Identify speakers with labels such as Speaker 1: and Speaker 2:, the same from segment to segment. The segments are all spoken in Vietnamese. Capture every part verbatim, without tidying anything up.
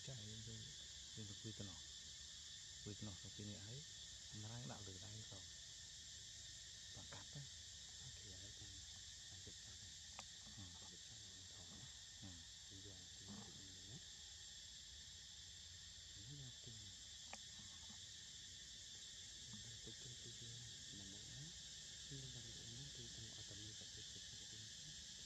Speaker 1: chạy dương dương được quy tần nọ quy tần nọ sau khi này ấy anh đang đạo từ đây rồi và cắt á
Speaker 2: thì ở đây anh chụp cho này còn chụp cho này thầu nhé bây giờ thì mình nhé nó ra tiền đây tôi kêu tôi kêu mà một ấy nhưng mà bằng ổn nó thì trong ở tầm như vậy thì chụp cho tôi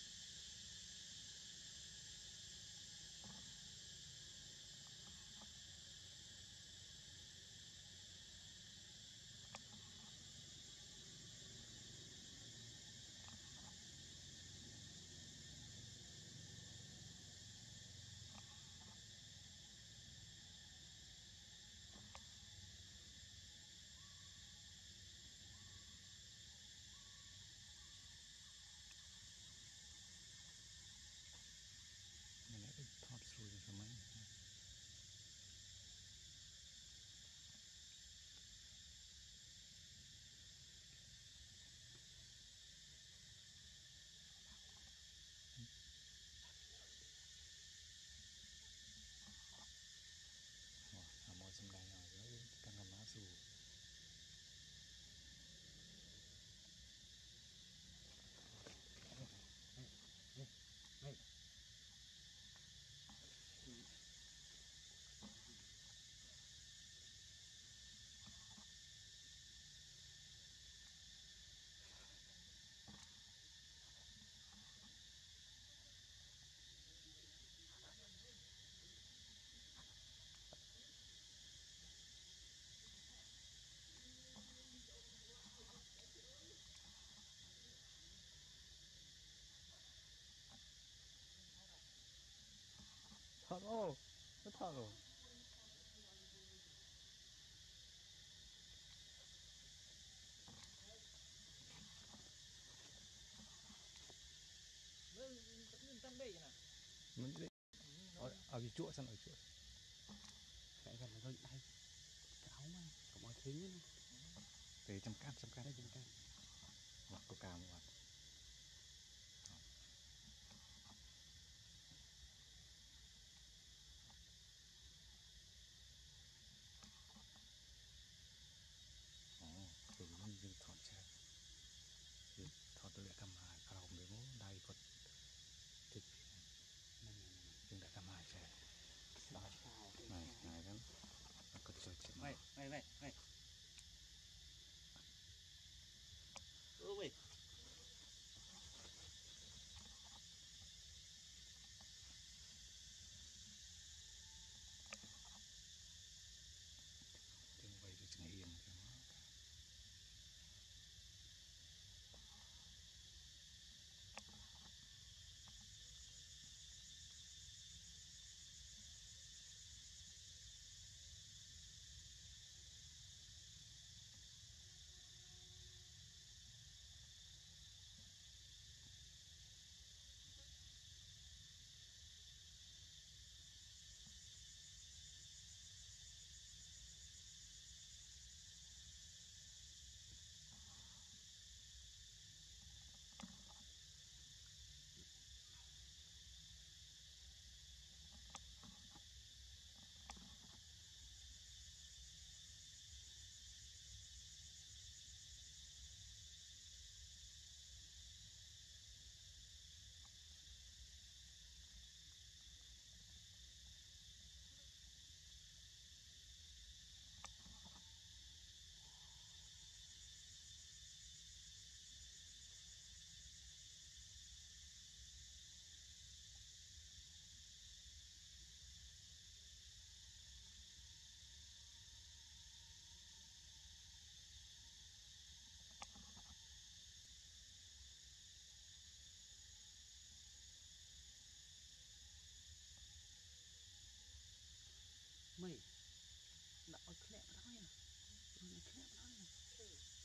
Speaker 1: này lại thọt rồi rồi mấy à mọi xung quanh rồi với các ngầm má dù
Speaker 2: này này
Speaker 1: thọt ô nó thọt rồi
Speaker 2: mình tăng đây nè
Speaker 1: mình đi ở ở cái chuột sang ở chuột
Speaker 2: phải gần là thôi đây cáo mà có mọi thứ nữa
Speaker 1: để chăm cát chăm cát
Speaker 2: đây chăm cát
Speaker 1: hoặc có cà một mặt ồ từ mình dừng thọt cha thọt tôi lại cầm hai cả hồng để mố đây có thịt dừng đã cầm hai cha này này đó có chơi chuyện
Speaker 2: này này này này ôi
Speaker 1: tiếng vây được chừng hiền cái nó
Speaker 2: mày đã ở khép đó nha, khép đó nha.